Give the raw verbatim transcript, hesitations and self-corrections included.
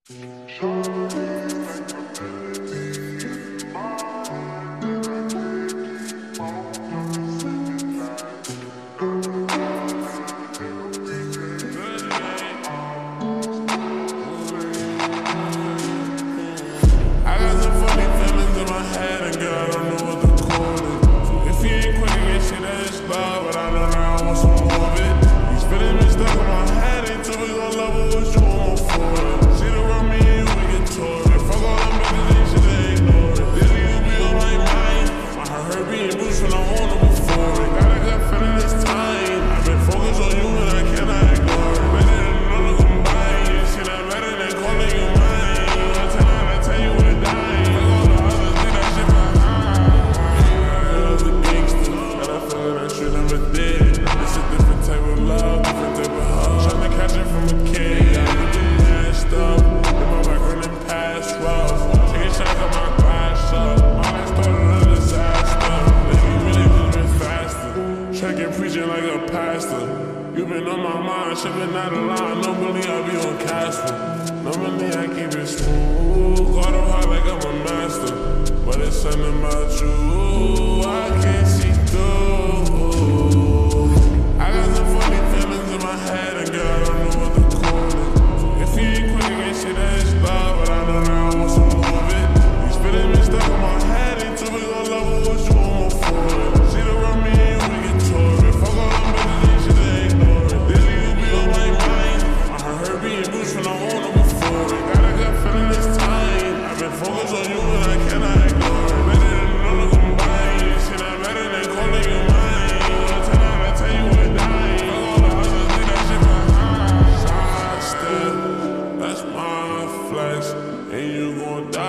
Shipping out a line, normally I be on Casper. Normally I keep it smooth, got them hot like I'm a master. But it's something about you, I can't see through. I got some funny feelings in my head, and girl, I don't know what to call it. If you ain't quick, you can't say that it's love, but I know now I want some more of it. These feelings been stuck in my head, until we gon' level what you want more for it. See the run me and you, we get tore it. Fuck all them bitches, shit, they ignore it. When I want them before it. Got a gut feeling this time. I've been focused on you and I cannot ignore it. Better than none of them buying. Shit, I'm better than calling you mine. One time I tell you we're dying. Fuck all the others, leave that shit behind. Side step, that's my flex. And you gon' die.